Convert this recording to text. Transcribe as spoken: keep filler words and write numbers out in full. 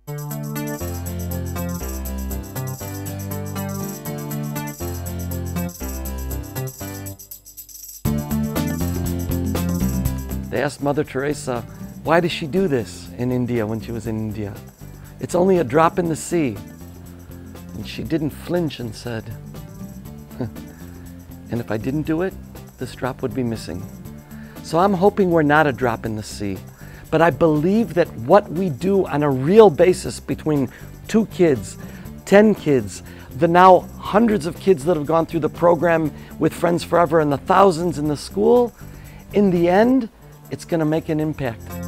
They asked Mother Teresa, why does she do this in India when she was in India? It's only a drop in the sea. And she didn't flinch and said, and if I didn't do it, this drop would be missing. So I'm hoping we're not a drop in the sea, but I believe that what we do on a real basis between two kids, ten kids, the now hundreds of kids that have gone through the program with Friends Forever and the thousands in the school, in the end, it's going to make an impact.